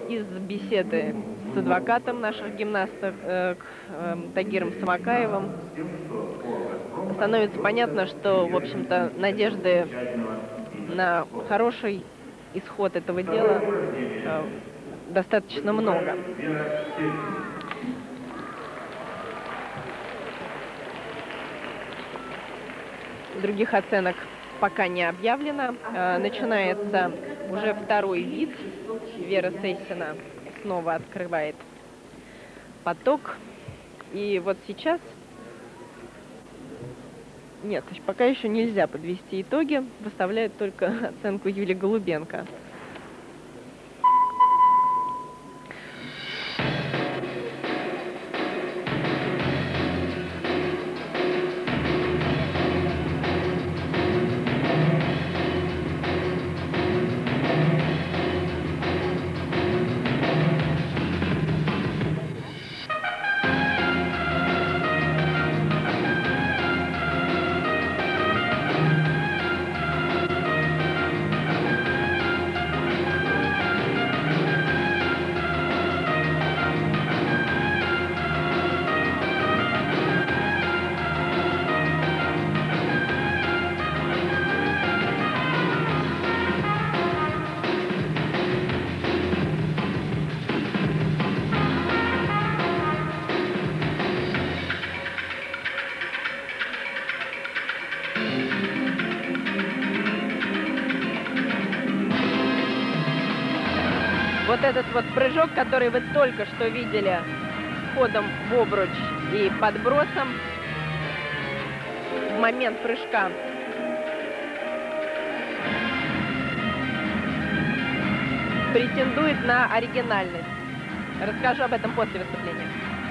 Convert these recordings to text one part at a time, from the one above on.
из беседы с адвокатом наших гимнасток Тагиром Самакаевым становится понятно, что, в общем-то, надежды на хороший исход этого дела достаточно много. Других оценок пока не объявлено. Начинается уже второй вид. Вера Сессина снова открывает поток. И вот сейчас... Нет, пока еще нельзя подвести итоги. Выставляет только оценку Юлии Голубенко. Вот этот вот прыжок, который вы только что видели с ходом в обруч и подбросом, в момент прыжка претендует на оригинальность. Расскажу об этом после выступления.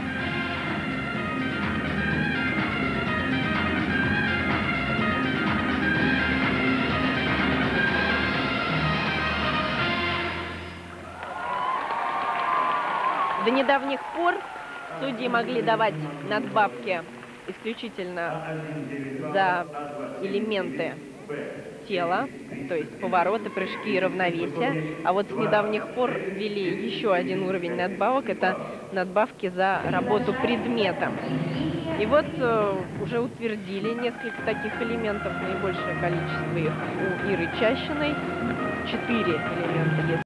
До недавних пор судьи могли давать надбавки исключительно за элементы тела, то есть повороты, прыжки и равновесие. А вот с недавних пор ввели еще один уровень надбавок, это надбавки за работу предметом. И вот уже утвердили несколько таких элементов, наибольшее количество их у Иры Чащиной, 4 элемента.